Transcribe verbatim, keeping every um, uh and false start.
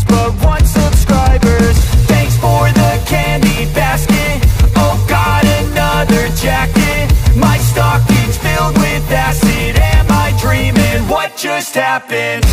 but one subscribers. Thanks for the candy basket. Oh, got another jacket. My stocking's filled with acid. Am I dreaming? What just happened?